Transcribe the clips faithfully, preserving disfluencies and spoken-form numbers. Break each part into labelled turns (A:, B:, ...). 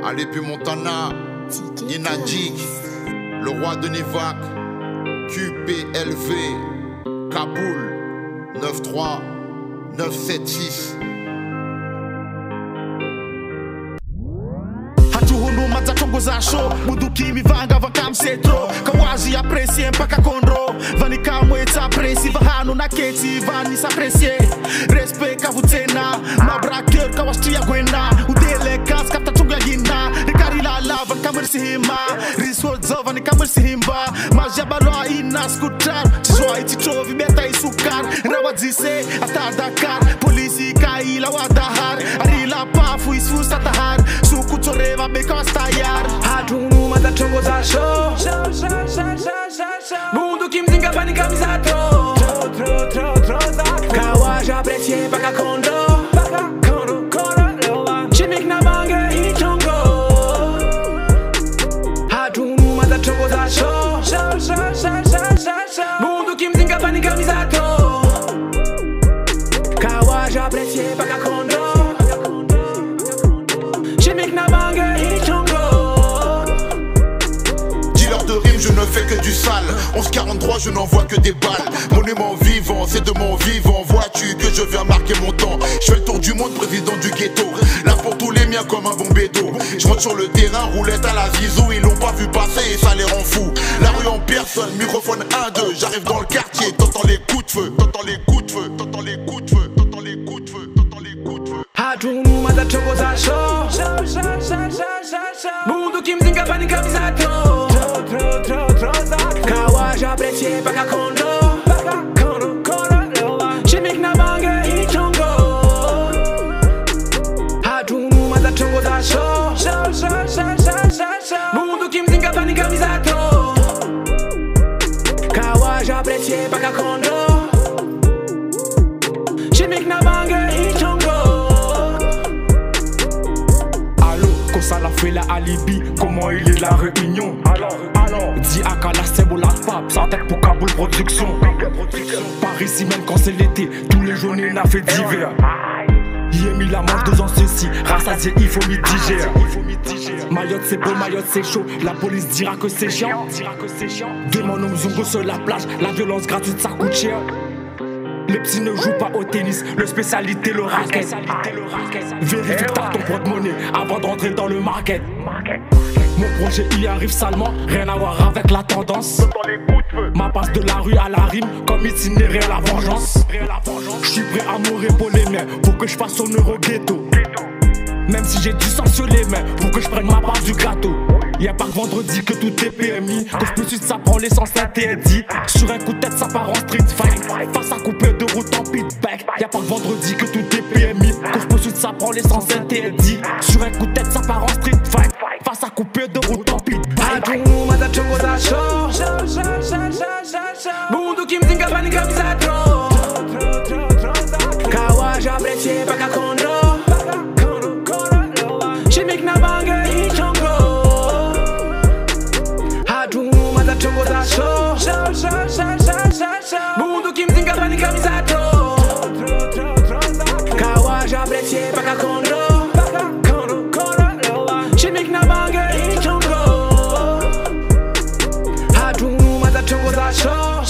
A: Allez puis Montana, Ninadik, le roi de Nivac, Q P L V, Kaboul, neuf trois neuf sept six.
B: Hatuhundu matatongoza show Muduki mivanga vakam setro Kawazi aprecie mpaka kondro Vani kamwe ta presi Vahanu na keti vani sa presie Respect kavutena Mabraker kawastia gwena Udele kas kapta tunga yina Rikari la lava kamar sihima Risword zova ni kamar sihimba Majabaloa ina skutar Chizwa iti chovi beta isukar Rawadzise ata Dakar Polisi kaila wadahar Arila pafu isu satahar Suku toreva beka stayar
C: Hatunu matatongoza show Mundo kimzinga pani kamisato Kawaja aprecie paka kondo Kondo, kondo Chimik na bange ichongo Hatunu matatongoza show Mundo kimzinga pani kamisato Kawaja aprecie paka kondo Chimik na bange ichongo.
A: De rime, je ne fais que du sale. onze quarante-trois, je n'envoie que des balles. Monument vivant, c'est de mon vivant. Vois-tu que je viens marquer mon temps. Je fais le tour du monde, président du ghetto. Là pour tous les miens comme un bon bédo. Je rentre sur le terrain, roulette à la zizou. Ils l'ont pas vu passer et ça les rend fous. La rue en personne, microphone un deux. J'arrive dans le quartier, t'entends les coups de feu. T'entends les coups de feu, t'entends les coups de feu. T'entends les coups de feu, t'entends les coups de feu.
C: Hatunu matatongoza show Mundo kimzinga pani kamisato Kawaja aprecie paka kondo Kondo, kondo Chimik na bange ichongo Hatunu matatongoza show Mundo kimzinga pani kamisato Kawaja aprecie paka kondo Chimik na bange ichongo.
B: Ça l'a fait la alibi, comment il est la réunion. Alors, alors, dis à Kala Sebo la Fab, sans tête pour Kaboul Production. Par ici même quand c'est l'été, tous les jours il n'a fait d'hiver. Il a mis la manche deux ans ceci, rassasié il faut mitiger. Mayotte c'est beau, Mayotte c'est chaud, la police dira que c'est chiant. Demande au Mzungo sur la plage, la violence gratuite ça coûte cher. Les petits ne jouent pas au tennis, le spécialité le racket. Vérifie que t'as ton porte-monnaie avant de rentrer dans le market. Mon projet il arrive salement, rien à voir avec la tendance. Ma passe de la rue à la rime, comme itinéraire la vengeance. Je suis prêt à mourir pour les miens, pour que je fasse honneur au ghetto. Même si j'ai du sang sur les mains, pour que je prenne ma part du gâteau. Y'a pas que vendredi que tout est P M I. Quand je peux suite ça prend l'essence interdit. Sur un coup de tête ça part en street fight. Face à couper de route en pitback. Y'a pas que vendredi que tout est P M I. Quand je peux suite ça prend l'essence interdit. Sur un coup de tête ça part en street fight. Face à couper de route en pitback.
C: Hatunu matatongoza show Mundo kimzinga pani kamisato Kawaja aprecie paka kondo Chimik na bange ichongo Hatunu matatongoza show Mundo kimzinga pani kamisato Kawaja aprecie paka kondo Chimik na bange ichongo Hatunu matatongoza show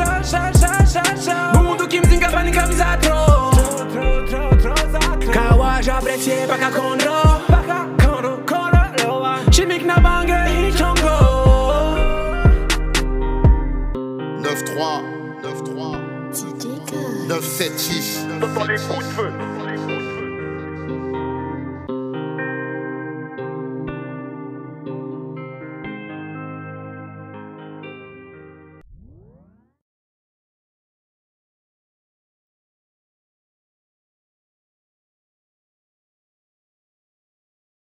C: Mundo kimzinga pani kamisato Kawaja aprecie paka kondo Chimik na bange ichongo.
A: neuf trois neuf trois neuf sept six.
D: T'entends les coups de feu.